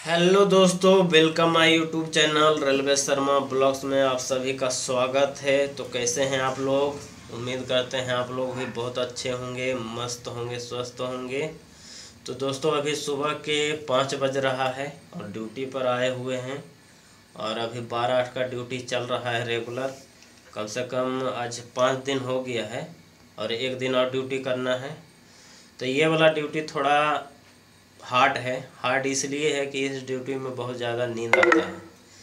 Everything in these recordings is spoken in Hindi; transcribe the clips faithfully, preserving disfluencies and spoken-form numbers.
हेलो दोस्तों, welcome my YouTube channel railway Sharma blogs में आप सभी का स्वागत है। तो कैसे हैं आप लोग? उम्मीद करते हैं आप लोग भी बहुत अच्छे होंगे, मस्त होंगे, स्वस्थ होंगे। तो दोस्तों अभी सुबह के पाँच बज रहा है और ड्यूटी पर आए हुए हैं और अभी बारह आठ का ड्यूटी चल रहा है रेगुलर। कम से कम आज पाँच दिन हो गया है और एक दिन और ड्यूटी करना है। तो ये वाला ड्यूटी थोड़ा हार्ड है। हार्ड इसलिए है कि इस ड्यूटी में बहुत ज़्यादा नींद आता है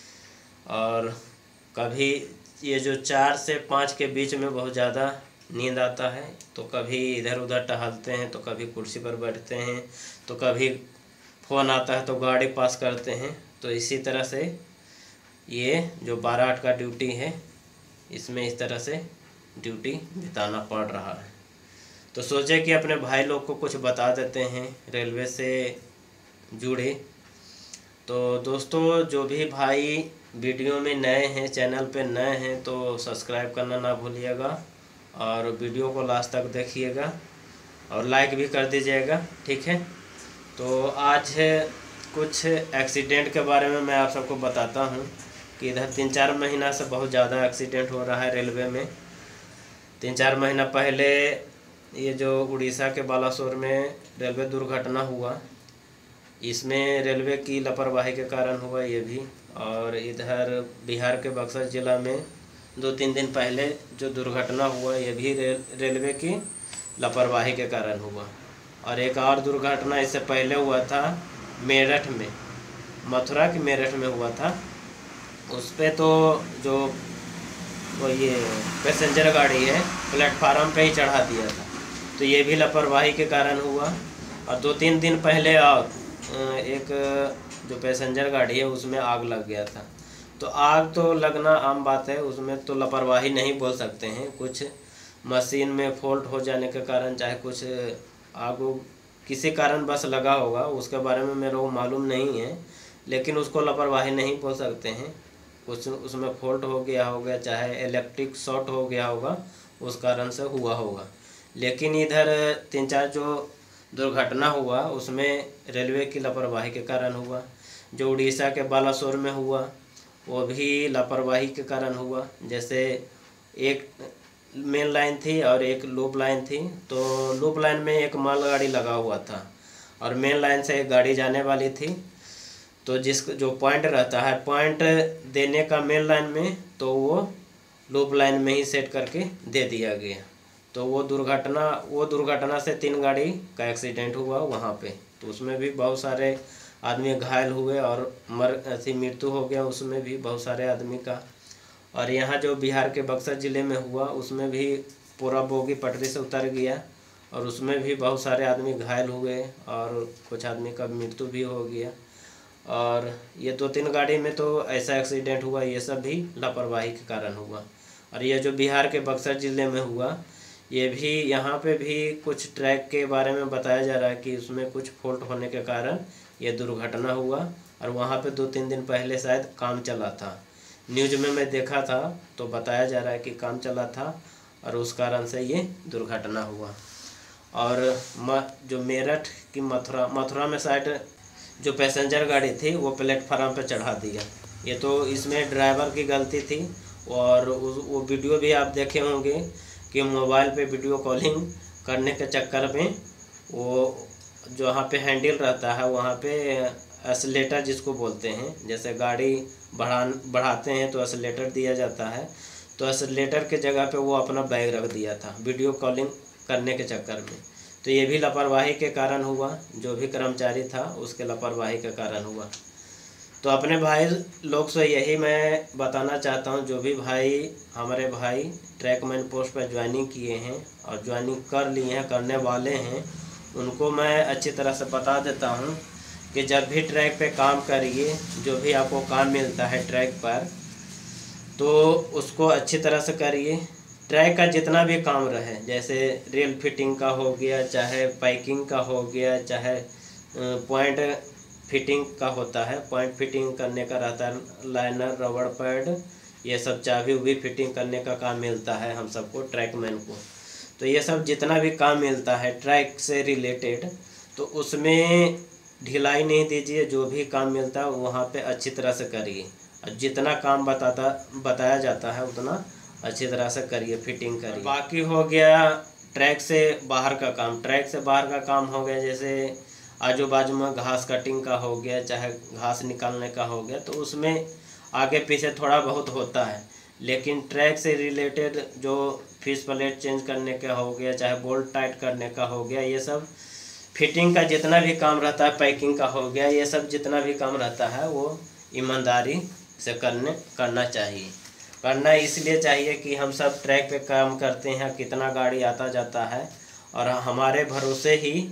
और कभी ये जो चार से पाँच के बीच में बहुत ज़्यादा नींद आता है। तो कभी इधर उधर टहलते हैं, तो कभी कुर्सी पर बैठते हैं, तो कभी फ़ोन आता है तो गाड़ी पास करते हैं। तो इसी तरह से ये जो बारह आठ का ड्यूटी है इसमें इस तरह से ड्यूटी बिताना पड़ रहा है। तो सोचे कि अपने भाई लोग को कुछ बता देते हैं रेलवे से जुड़े। तो दोस्तों जो भी भाई वीडियो में नए हैं, चैनल पे नए हैं, तो सब्सक्राइब करना ना भूलिएगा और वीडियो को लास्ट तक देखिएगा और लाइक भी कर दीजिएगा, ठीक है। तो आज कुछ एक्सीडेंट के बारे में मैं आप सबको बताता हूँ कि इधर तीन चार महीना से बहुत ज़्यादा एक्सीडेंट हो रहा है रेलवे में। तीन चार महीना पहले ये जो उड़ीसा के बालासोर में रेलवे दुर्घटना हुआ, इसमें रेलवे की लापरवाही के कारण हुआ ये भी। और इधर बिहार के बक्सर ज़िला में दो तीन दिन पहले जो दुर्घटना हुआ ये भी रे, रेलवे की लापरवाही के कारण हुआ। और एक और दुर्घटना इससे पहले हुआ था मेरठ में, मथुरा के मेरठ में हुआ था। उस पर तो जो वो ये पैसेंजर गाड़ी है प्लेटफार्म पे ही चढ़ा दिया था, तो ये भी लापरवाही के कारण हुआ। और दो तीन दिन पहले और एक जो पैसेंजर गाड़ी है उसमें आग लग गया था। तो आग तो लगना आम बात है, उसमें तो लापरवाही नहीं बोल सकते हैं। कुछ मशीन में फॉल्ट हो जाने के कारण, चाहे कुछ आग किसी कारण बस लगा होगा, उसके बारे में मेरे को मालूम नहीं है, लेकिन उसको लापरवाही नहीं बोल सकते हैं। कुछ उसमें फॉल्ट हो गया होगा, चाहे इलेक्ट्रिक शॉर्ट हो गया होगा, उस कारण से हुआ होगा। लेकिन इधर तीन चार जो दुर्घटना हुआ उसमें रेलवे की लापरवाही के कारण हुआ। जो उड़ीसा के बालासोर में हुआ वो भी लापरवाही के कारण हुआ। जैसे एक मेन लाइन थी और एक लूप लाइन थी, तो लूप लाइन में एक मालगाड़ी लगा हुआ था और मेन लाइन से एक गाड़ी जाने वाली थी। तो जिस जो पॉइंट रहता है पॉइंट देने का मेन लाइन में, तो वो लूप लाइन में ही सेट करके दे दिया गया। तो वो दुर्घटना वो दुर्घटना से तीन गाड़ी का एक्सीडेंट हुआ वहाँ पे। तो उसमें भी बहुत सारे आदमी घायल हुए और मर ऐसी मृत्यु हो गया, उसमें भी बहुत सारे आदमी का। और यहाँ जो बिहार के बक्सर ज़िले में हुआ उसमें भी पूरा बोगी पटरी से उतर गया और उसमें भी बहुत सारे आदमी घायल हुए और कुछ आदमी का मृत्यु भी हो गया। और ये दो तीन गाड़ी में तो ऐसा एक्सीडेंट हुआ, ये सब भी लापरवाही के कारण हुआ। और ये जो बिहार के बक्सर ज़िले में हुआ ये भी, यहाँ पे भी कुछ ट्रैक के बारे में बताया जा रहा है कि उसमें कुछ फॉल्ट होने के कारण ये दुर्घटना हुआ। और वहाँ पे दो तीन दिन पहले शायद काम चला था, न्यूज़ में मैं देखा था, तो बताया जा रहा है कि काम चला था और उस कारण से ये दुर्घटना हुआ। और म जो मेरठ की मथुरा मथुरा में शायद जो पैसेंजर गाड़ी थी वो प्लेटफार्म पे चढ़ा दिया। ये तो इसमें ड्राइवर की गलती थी। और वो वीडियो भी आप देखे होंगे कि मोबाइल पे वीडियो कॉलिंग करने के चक्कर में वो जो वहाँ पे हैंडल रहता है वहाँ पे एक्सीलेटर जिसको बोलते हैं, जैसे गाड़ी बढ़ा बढ़ाते हैं तो एक्सीलेटर दिया जाता है, तो एक्सीलेटर के जगह पे वो अपना बैग रख दिया था वीडियो कॉलिंग करने के चक्कर में। तो ये भी लापरवाही के कारण हुआ, जो भी कर्मचारी था उसके लापरवाही के कारण हुआ। तो अपने भाई लोग से यही मैं बताना चाहता हूँ, जो भी भाई हमारे भाई ट्रैकमैन पोस्ट पर ज्वाइनिंग किए हैं और ज्वाइनिंग कर लिए हैं, करने वाले हैं, उनको मैं अच्छी तरह से बता देता हूँ कि जब भी ट्रैक पे काम करिए, जो भी आपको काम मिलता है ट्रैक पर, तो उसको अच्छी तरह से करिए। ट्रैक का जितना भी काम रहे, जैसे रेल फिटिंग का हो गया, चाहे पैकिंग का हो गया, चाहे पॉइंट फिटिंग का होता है, पॉइंट फिटिंग करने का रहता है, लाइनर, रबड़ पैड, ये सब चाबी उबी फिटिंग करने का काम मिलता है हम सबको, ट्रैकमैन को। तो ये सब जितना भी काम मिलता है ट्रैक से रिलेटेड, तो उसमें ढिलाई नहीं दीजिए, जो भी काम मिलता है वहाँ पे अच्छी तरह से करिए। जितना काम बताता बताया जाता है उतना अच्छी तरह से करिए, फिटिंग करिए। बाकी हो गया ट्रैक से बाहर का काम। ट्रैक से बाहर का काम हो गया जैसे आजू बाजू में घास कटिंग का हो गया, चाहे घास निकालने का हो गया, तो उसमें आगे पीछे थोड़ा बहुत होता है। लेकिन ट्रैक से रिलेटेड जो फिश प्लेट चेंज करने का हो गया, चाहे बोल्ट टाइट करने का हो गया, ये सब फिटिंग का जितना भी काम रहता है, पैकिंग का हो गया, ये सब जितना भी काम रहता है वो ईमानदारी से करने करना चाहिए। करना इसलिए चाहिए कि हम सब ट्रैक पे काम करते हैं, कितना गाड़ी आता जाता है और हमारे भरोसे ही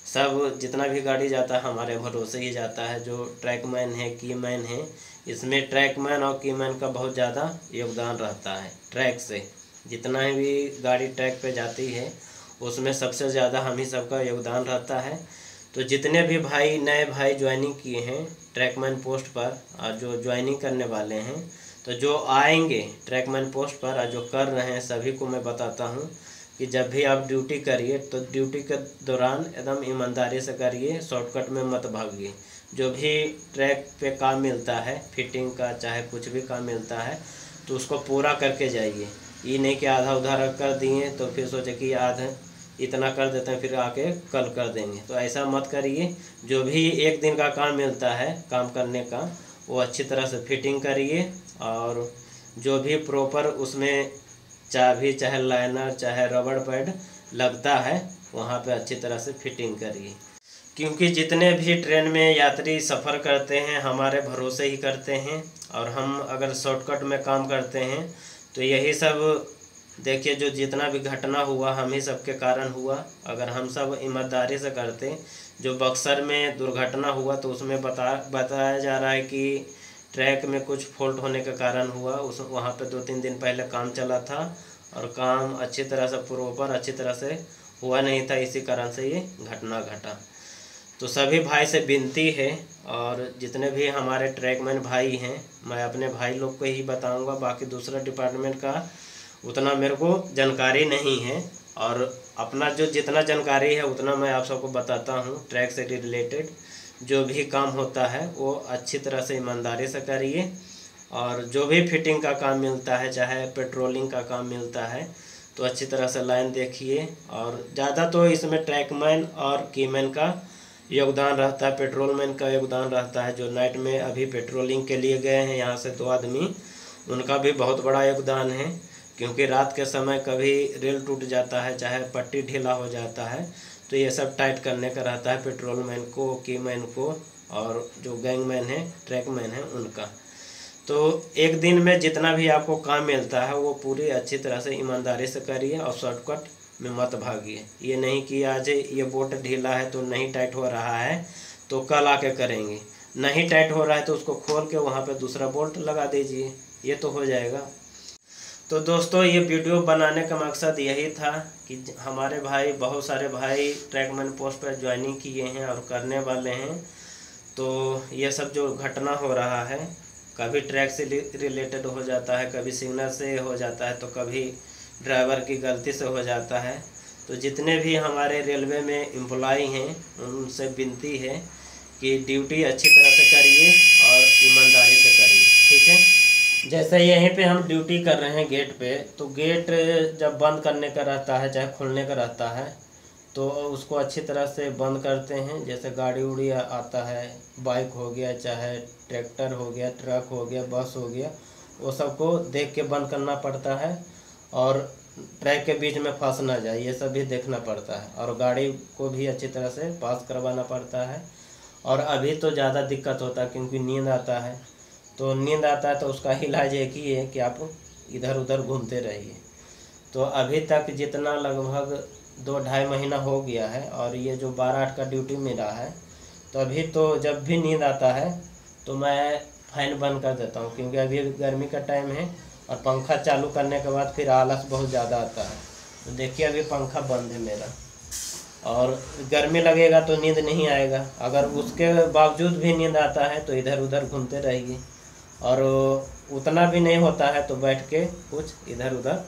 सब जितना भी गाड़ी जाता है हमारे भरोसे ही जाता है। जो ट्रैकमैन है, कीमैन है, इसमें ट्रैकमैन और कीमैन का बहुत ज़्यादा योगदान रहता है। ट्रैक से जितना भी गाड़ी ट्रैक पे जाती है उसमें सबसे ज़्यादा हम ही सबका योगदान रहता है। तो जितने भी भाई नए भाई ज्वाइनिंग किए हैं ट्रैकमैन पोस्ट पर और जो ज्वाइनिंग करने वाले हैं, तो जो आएंगे ट्रैकमैन पोस्ट पर और जो कर रहे हैं, सभी को मैं बताता हूं कि जब भी आप ड्यूटी करिए तो ड्यूटी के दौरान एकदम ईमानदारी से करिए, शॉर्टकट में मत भागिए। जो भी ट्रैक पे काम मिलता है, फिटिंग का चाहे कुछ भी काम मिलता है, तो उसको पूरा करके जाइए। ये नहीं कि आधा उधार कर दिए तो फिर सोचे कि आधा इतना कर देते हैं फिर आके कल कर देंगे, तो ऐसा मत करिए। जो भी एक दिन का काम मिलता है काम करने का, वो अच्छी तरह से फिटिंग करिए और जो भी प्रॉपर उसमें चाबी, चाहे लाइनर, चाहे रबड़ पैड लगता है वहाँ पे अच्छी तरह से फिटिंग करिए। क्योंकि जितने भी ट्रेन में यात्री सफ़र करते हैं हमारे भरोसे ही करते हैं, और हम अगर शॉर्टकट में काम करते हैं तो यही सब देखिए, जो जितना भी घटना हुआ हम ही सब के कारण हुआ। अगर हम सब ईमानदारी से करते, जो बक्सर में दुर्घटना हुआ तो उसमें बता बताया जा रहा है कि ट्रैक में कुछ फॉल्ट होने के कारण हुआ। उस वहाँ पे दो तीन दिन पहले काम चला था और काम अच्छी तरह से प्रॉपर अच्छी तरह से हुआ नहीं था, इसी कारण से ये घटना घटा। तो सभी भाई से विनती है, और जितने भी हमारे ट्रैकमैन भाई हैं, मैं अपने भाई लोग को ही बताऊंगा, बाकी दूसरा डिपार्टमेंट का उतना मेरे को जानकारी नहीं है, और अपना जो जितना जानकारी है उतना मैं आप सबको बताता हूँ। ट्रैक से रिलेटेड जो भी काम होता है वो अच्छी तरह से ईमानदारी से करिए, और जो भी फिटिंग का काम मिलता है, चाहे पेट्रोलिंग का काम मिलता है, तो अच्छी तरह से लाइन देखिए। और ज़्यादा तो इसमें ट्रैकमैन और कीमैन का योगदान रहता है, पेट्रोलमैन का योगदान रहता है। जो नाइट में अभी पेट्रोलिंग के लिए गए हैं यहाँ से दो आदमी, उनका भी बहुत बड़ा योगदान है। क्योंकि रात के समय कभी रेल टूट जाता है, चाहे पट्टी ढीला हो जाता है, तो ये सब टाइट करने का रहता है पेट्रोलमैन को, कीमैन को, और जो गैंगमैन है, ट्रैकमैन है, उनका। तो एक दिन में जितना भी आपको काम मिलता है वो पूरी अच्छी तरह से ईमानदारी से करिए और शॉर्टकट में मत भागिए। ये नहीं कि आज ये बोल्ट ढीला है तो नहीं टाइट हो रहा है तो कल आके करेंगे, नहीं टाइट हो रहा है तो उसको खोल के वहाँ पे दूसरा बोल्ट लगा दीजिए, ये तो हो जाएगा। तो दोस्तों, ये वीडियो बनाने का मकसद यही था कि हमारे भाई, बहुत सारे भाई ट्रैकमैन पोस्ट पर ज्वाइनिंग किए हैं और करने वाले हैं। तो ये सब जो घटना हो रहा है, कभी ट्रैक से रिलेटेड हो जाता है, कभी सिग्नल से हो जाता है, तो कभी ड्राइवर की गलती से हो जाता है। तो जितने भी हमारे रेलवे में एम्प्लॉई हैं उनसे विनती है कि ड्यूटी अच्छी तरह से करिए और ईमानदारी से करिए, ठीक है। जैसे यहीं पे हम ड्यूटी कर रहे हैं गेट पे, तो गेट जब बंद करने का रहता है चाहे खोलने का रहता है तो उसको अच्छी तरह से बंद करते हैं। जैसे गाड़ी उड़ी आता है, बाइक हो गया, चाहे ट्रैक्टर हो गया, ट्रक हो गया, बस हो गया, वो सबको देख के बंद करना पड़ता है, और ट्रैक के बीच में फंस ना जाए ये सब भी देखना पड़ता है, और गाड़ी को भी अच्छी तरह से पास करवाना पड़ता है। और अभी तो ज़्यादा दिक्कत होता है क्योंकि नींद आता है, तो नींद आता है तो उसका इलाज एक ही है कि आप इधर उधर घूमते रहिए। तो अभी तक जितना लगभग दो ढाई महीना हो गया है, और ये जो बारह आठ का ड्यूटी मेरा है, तो अभी तो जब भी नींद आता है तो मैं फैन बंद कर देता हूँ, क्योंकि अभी गर्मी का टाइम है और पंखा चालू करने के बाद फिर आलस बहुत ज़्यादा आता है। तो देखिए अभी पंखा बंद है मेरा, और गर्मी लगेगा तो नींद नहीं आएगा। अगर उसके बावजूद भी नींद आता है तो इधर उधर घूमते रहिए, और उतना भी नहीं होता है तो बैठ के कुछ इधर उधर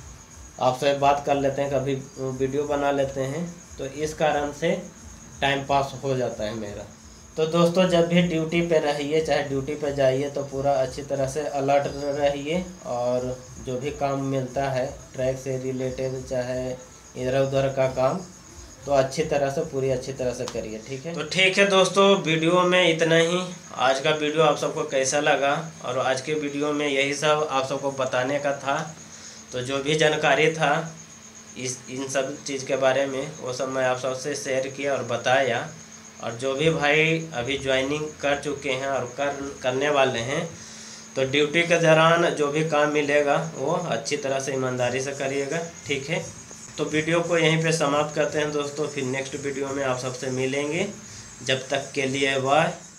आपसे बात कर लेते हैं, कभी वीडियो बना लेते हैं। तो इस कारण से टाइम पास हो जाता है मेरा। तो दोस्तों जब भी ड्यूटी पे रहिए, चाहे ड्यूटी पे जाइए, तो पूरा अच्छी तरह से अलर्ट रहिए और जो भी काम मिलता है ट्रैक से रिलेटेड, चाहे इधर उधर का काम, तो अच्छी तरह से पूरी अच्छी तरह से करिए। ठीक है, तो ठीक है दोस्तों, वीडियो में इतना ही। आज का वीडियो आप सबको कैसा लगा, और आज के वीडियो में यही सब आप सबको बताने का था। तो जो भी जानकारी था इस इन सब चीज़ के बारे में, वो सब मैं आप सबसे शेयर किया और बताया। और जो भी भाई अभी ज्वाइनिंग कर चुके हैं और कर करने वाले हैं, तो ड्यूटी के दौरान जो भी काम मिलेगा वो अच्छी तरह से ईमानदारी से करिएगा। ठीक है, तो वीडियो को यहीं पे समाप्त करते हैं दोस्तों। फिर नेक्स्ट वीडियो में आप सबसे मिलेंगे। जब तक के लिए बाय।